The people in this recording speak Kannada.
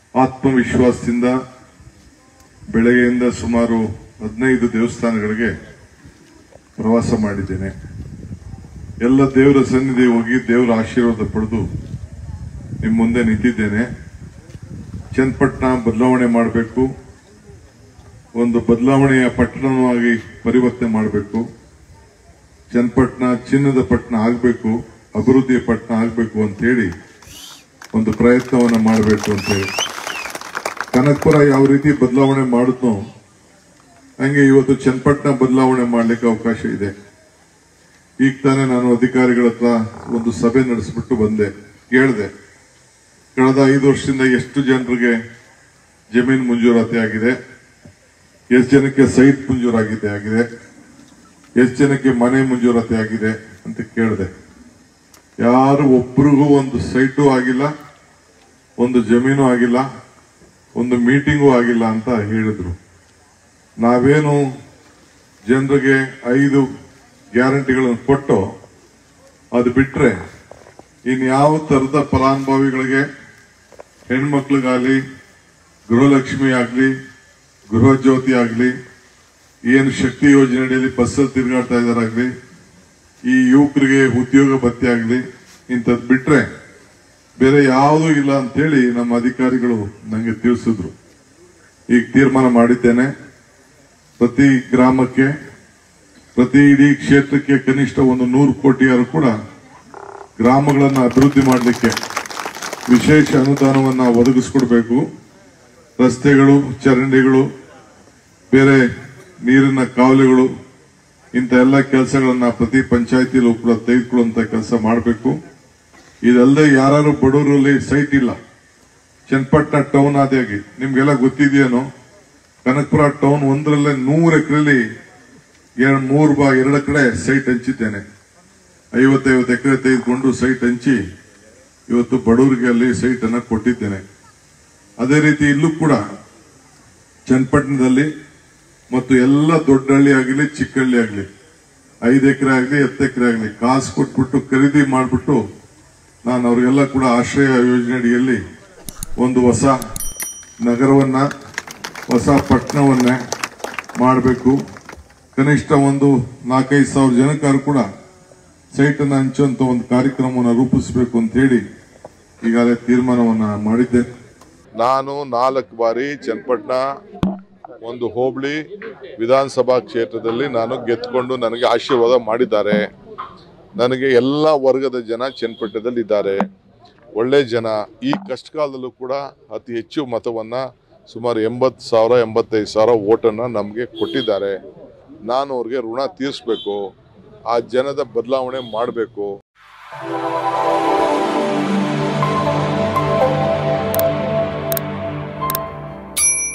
ಆತ್ಮವಿಶ್ವಾಸದಿಂದ ಬೆಳಗ್ಗೆಯಿಂದ ಸುಮಾರು 15 ದೇವಸ್ಥಾನಗಳಿಗೆ ಪ್ರವಾಸ ಮಾಡಿದ್ದೇನೆ. ಎಲ್ಲ ದೇವರ ಸನ್ನಿಧಿ ಹೋಗಿ ದೇವರ ಆಶೀರ್ವಾದ ಪಡೆದು ನಿಮ್ಮ ಮುಂದೆ ನಿಂತಿದ್ದೇನೆ. ಚನ್ನಪಟ್ಟಣ ಬದಲಾವಣೆ ಮಾಡಬೇಕು, ಒಂದು ಬದಲಾವಣೆಯ ಪಟ್ಟಣವಾಗಿ ಪರಿವರ್ತನೆ ಮಾಡಬೇಕು. ಚನ್ನಪಟ್ಟಣ ಚಿನ್ನದ ಪಟ್ಟಣ ಆಗಬೇಕು, ಅಭಿವೃದ್ಧಿಯ ಪಟ್ಟಣ ಆಗಬೇಕು ಅಂತೇಳಿ ಒಂದು ಪ್ರಯತ್ನವನ್ನು ಮಾಡಬೇಕು ಅಂತೇಳಿ. ಕನಕಪುರ ಯಾವ ರೀತಿ ಬದಲಾವಣೆ ಮಾಡಿದ್ನೋ ಹಂಗೆ ಇವತ್ತು ಚನ್ನಪಟ್ಟಣ ಬದಲಾವಣೆ ಮಾಡಲಿಕ್ಕೆ ಅವಕಾಶ ಇದೆ. ಈಗ ತಾನೇ ನಾನು ಅಧಿಕಾರಿಗಳ ಹತ್ರ ಒಂದು ಸಭೆ ನಡೆಸಿಬಿಟ್ಟು ಬಂದೆ. ಕೇಳಿದೆ, ಕಳೆದ 5 ವರ್ಷದಿಂದ ಎಷ್ಟು ಜನರಿಗೆ ಜಮೀನು ಮಂಜೂರಾತಿ ಆಗಿದೆ, ಎಷ್ಟು ಜನಕ್ಕೆ ಸೈಟ್ ಮಂಜೂರಾಗಿದೆ, ಎಷ್ಟು ಜನಕ್ಕೆ ಮನೆ ಮಂಜೂರಾತಿ ಆಗಿದೆ ಅಂತ ಕೇಳಿದೆ. ಯಾರು ಒಬ್ರಿಗೂ ಒಂದು ಸೈಟು ಆಗಿಲ್ಲ, ಒಂದು ಜಮೀನು ಆಗಿಲ್ಲ, ಒಂದು ಮೀಟಿಂಗು ಆಗಿಲ್ಲ ಅಂತ ಹೇಳಿದ್ರು. ನಾವೇನು ಜನರಿಗೆ 5 ಗ್ಯಾರಂಟಿಗಳನ್ನು ಕೊಟ್ಟು ಅದು ಬಿಟ್ರೆ ಇನ್ಯಾವ ತರದ ಫಲಾನುಭವಿಗಳಿಗೆ, ಹೆಣ್ಮಕ್ಳಿಗಾಗ್ಲಿ, ಗೃಹಲಕ್ಷ್ಮಿ ಆಗ್ಲಿ, ಗೃಹ ಜ್ಯೋತಿ ಆಗ್ಲಿ, ಏನು ಶಕ್ತಿ ಯೋಜನೆಯಲ್ಲಿ ಬಸ್ಸಲ್ಲಿ ತಿರುಗಾಡ್ತಾ ಇದಾರಾಗ್ಲಿ, ಈ ಯುವಕರಿಗೆ ಉದ್ಯೋಗ ಭತ್ಯೆ ಆಗ್ಲಿ, ಇಂಥದ್ದು ಬಿಟ್ರೆ ಬೇರೆ ಯಾವುದೂ ಇಲ್ಲ ಅಂತೇಳಿ ನಮ್ಮ ಅಧಿಕಾರಿಗಳು ನನಗೆ ತಿಳಿಸಿದ್ರು. ಈಗ ತೀರ್ಮಾನ ಮಾಡಿದ್ದೇನೆ, ಪ್ರತಿ ಗ್ರಾಮಕ್ಕೆ, ಪ್ರತಿ ಇಡೀ ಕ್ಷೇತ್ರಕ್ಕೆ ಕನಿಷ್ಠ ಒಂದು 100 ಕೋಟಿಯಾರು ಕೂಡ ಗ್ರಾಮಗಳನ್ನು ಅಭಿವೃದ್ಧಿ ಮಾಡಲಿಕ್ಕೆ ವಿಶೇಷ ಅನುದಾನವನ್ನು ಒದಗಿಸಿಕೊಡ್ಬೇಕು. ರಸ್ತೆಗಳು, ಚರಂಡಿಗಳು, ಬೇರೆ ನೀರಿನ ಕಾವಲುಗಳು, ಇಂಥ ಎಲ್ಲ ಕೆಲಸಗಳನ್ನ ಪ್ರತಿ ಪಂಚಾಯತಿಲೂ ಕೂಡ ತೆಗೆದುಕೊಳ್ಳುವಂತ ಕೆಲಸ ಮಾಡಬೇಕು. ಇದಲ್ಲದೆ ಯಾರು ಬಡವರಲ್ಲಿ ಸೈಟ್ ಇಲ್ಲ, ಚನ್ನಪಟ್ಟಣ ಟೌನ್ ಆದಾಗಿ ನಿಮ್ಗೆಲ್ಲ ಗೊತ್ತಿದೆಯೇನೋ, ಕನಕಪುರ ಟೌನ್ 1ರಲ್ಲೇ 100 ಎಕರೆಯಲ್ಲಿ 2 ಕಡೆ ಸೈಟ್ ಹಂಚಿದ್ದೇನೆ. 50 ಎಕರೆ ತೆಗೆದುಕೊಂಡು ಸೈಟ್ ಹಂಚಿ ಇವತ್ತು ಬಡವರಿಗೆ ಅಲ್ಲಿ ಸೈಟ್ ಅನ್ನ ಕೊಟ್ಟಿದ್ದೇನೆ. ಅದೇ ರೀತಿ ಇಲ್ಲೂ ಕೂಡ ಚನ್ನಪಟ್ಟಣದಲ್ಲಿ ಮತ್ತು ಎಲ್ಲ ದೊಡ್ಡ ಹಳ್ಳಿ ಆಗಲಿ, ಚಿಕ್ಕ ಹಳ್ಳಿ ಆಗಲಿ, 5 ಎಕರೆ ಆಗಲಿ, 10 ಎಕರೆ ಆಗಲಿ ಕಾಸು ಕೊಟ್ಬಿಟ್ಟು ಖರೀದಿ ಮಾಡಿಬಿಟ್ಟು ನಾನು ಅವರಿಗೆಲ್ಲ ಕೂಡ ಆಶ್ರಯ ಯೋಜನೆ ಅಡಿಯಲ್ಲಿ ಒಂದು ಹೊಸ ನಗರವನ್ನ, ಹೊಸ ಪಟ್ಟಣವನ್ನೇ ಮಾಡಬೇಕು. ಕನಿಷ್ಠ ಒಂದು 4-5 ಸಾವಿರ ಜನಕ್ಕಾರು ಕೂಡ ಸೈಟ್ ಅನ್ನು ಹಂಚುವಂತ ಒಂದು ಕಾರ್ಯಕ್ರಮವನ್ನು ರೂಪಿಸಬೇಕು ಅಂತ ಹೇಳಿ ಈಗಾಗಲೇ ತೀರ್ಮಾನವನ್ನ ಮಾಡಿದ್ದೆ. ನಾನು 4 ಬಾರಿ ಚನ್ನಪಟ್ಟಣ ಒಂದು ಹೋಬಳಿ ವಿಧಾನಸಭಾ ಕ್ಷೇತ್ರದಲ್ಲಿ ನಾನು ಗೆದ್ದುಕೊಂಡು ನನಗೆ ಆಶೀರ್ವಾದ ಮಾಡಿದ್ದಾರೆ. ನನಗೆ ಎಲ್ಲ ವರ್ಗದ ಜನ ಚನ್ನಪಟ್ಟಣದಲ್ಲಿ ಇದ್ದಾರೆ, ಒಳ್ಳೆ ಜನ. ಈ ಕಷ್ಟಕಾಲದಲ್ಲೂ ಕೂಡ ಅತಿ ಹೆಚ್ಚು ಮತವನ್ನ ಸುಮಾರು 80,000-85,000 ಓಟನ್ನು ನಮಗೆ ಕೊಟ್ಟಿದ್ದಾರೆ. ನಾನು ಅವ್ರಿಗೆ ಋಣ ತೀರಿಸಬೇಕು, ಆ ಜನದ ಬದಲಾವಣೆ ಮಾಡಬೇಕು.